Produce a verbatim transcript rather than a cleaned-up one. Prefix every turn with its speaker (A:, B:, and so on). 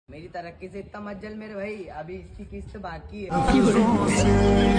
A: मेरी तरक्की से इतना मत जल मेरे भाई, अभी इसकी किस्त बाकी है।